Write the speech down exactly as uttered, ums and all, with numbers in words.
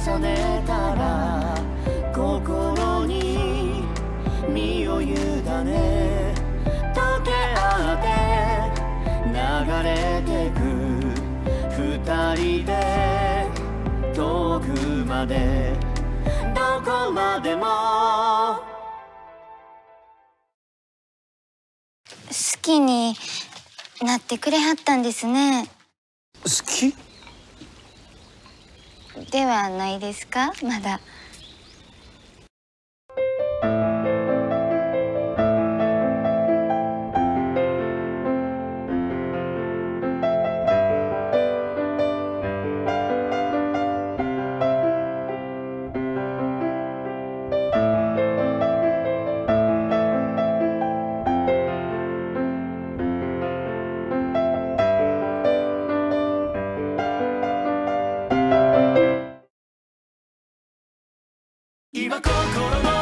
重ねたら心に身を委ね溶け合って流れてく二人で遠くまでどこまでも好きになってくれはったんですね。 好きではないですか、まだ。 今心の